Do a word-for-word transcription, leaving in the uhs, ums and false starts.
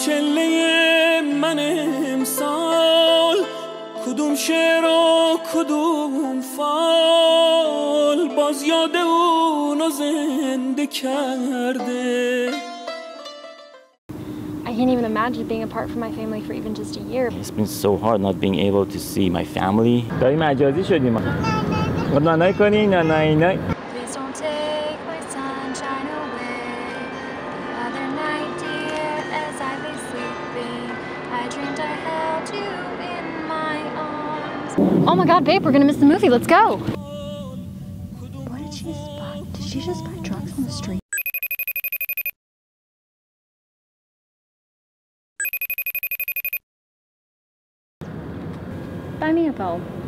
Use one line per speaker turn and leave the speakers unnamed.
چله من امسال کدوم شعر و کدوم فال باز یاد اونو زنده کرده.
I can't even imagine being apart from my family for even just a year.
It's been so hard not being able to see my family.
دایی مجازی شدیم. نانای کنی نانای نه.
Please don't take my sunshine away. The other night, dear, as I lay sleeping, I dreamed I held you in my arms. Oh my God, babe, we're gonna miss the movie. Let's go. What did she just buy? Did she just buy drugs on the street? Buy me a phone.